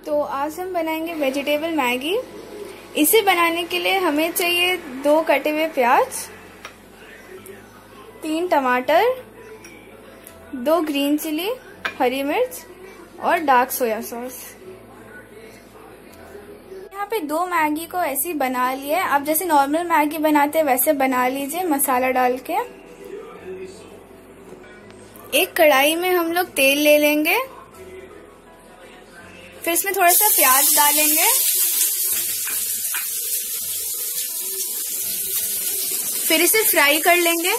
तो आज हम बनाएंगे वेजिटेबल मैगी। इसे बनाने के लिए हमें चाहिए 2 कटे हुए प्याज, 3 टमाटर, 2 ग्रीन चिली, हरी मिर्च और डार्क सोया सॉस। यहाँ पे 2 मैगी को ऐसे ही बना लिए। आप जैसे नॉर्मल मैगी बनाते हैं वैसे बना लीजिए मसाला डाल के। एक कढ़ाई में हम लोग तेल ले लेंगे, फिर इसमें थोड़ा सा प्याज डालेंगे, फिर इसे फ्राई कर लेंगे।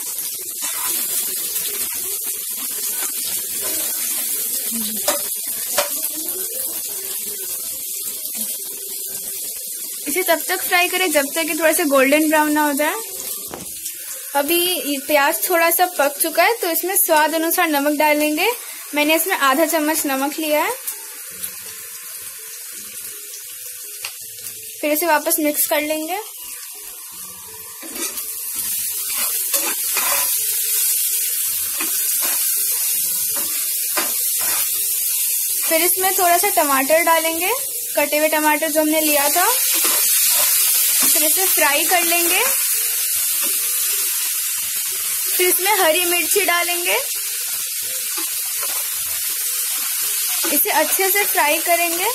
इसे तब तक फ्राई करें जब तक कि थोड़ा सा गोल्डन ब्राउन ना हो जाए। अभी प्याज थोड़ा सा पक चुका है तो इसमें स्वाद अनुसार नमक डालेंगे। मैंने इसमें आधा चम्मच नमक लिया है। फिर इसे वापस मिक्स कर लेंगे। फिर इसमें थोड़ा सा टमाटर डालेंगे, कटे हुए टमाटर जो हमने लिया था। फिर इसे फ्राई कर लेंगे। फिर इसमें हरी मिर्ची डालेंगे, इसे अच्छे से फ्राई करेंगे।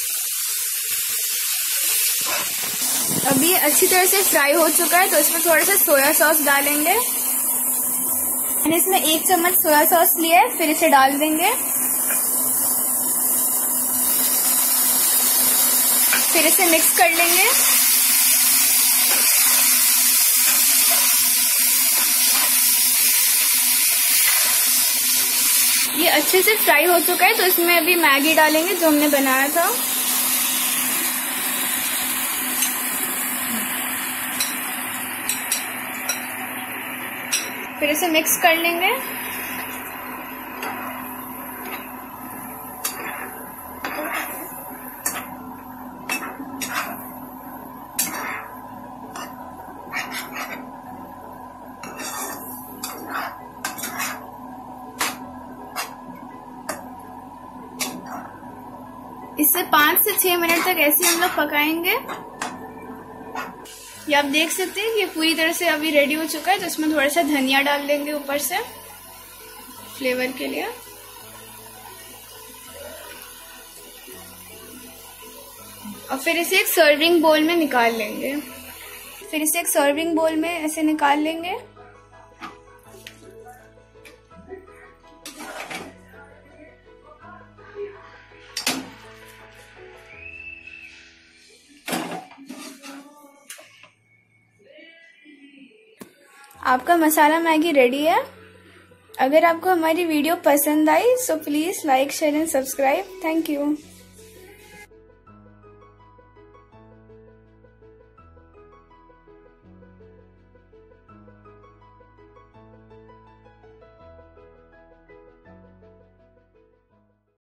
अभी अच्छी तरह से फ्राई हो चुका है तो इसमें थोड़ा सा सोया सॉस डालेंगे। मैंने इसमें 1 चम्मच सोया सॉस लिया है, फिर इसे डाल देंगे। फिर इसे मिक्स कर लेंगे। ये अच्छे से फ्राई हो चुका है तो इसमें अभी मैगी डालेंगे जो हमने बनाया था। फिर इसे मिक्स कर लेंगे। इसे 5 से 6 मिनट तक ऐसे हम लोग पकाएंगे। ये आप देख सकते हैं कि पूरी तरह से अभी रेडी हो चुका है तो इसमें थोड़ा सा धनिया डाल देंगे ऊपर से फ्लेवर के लिए। और फिर इसे एक सर्विंग बोल में निकाल लेंगे। फिर इसे एक सर्विंग बोल में ऐसे निकाल लेंगे। आपका मसाला मैगी रेडी है। अगर आपको हमारी वीडियो पसंद आई तो please like, share and subscribe. Thank you.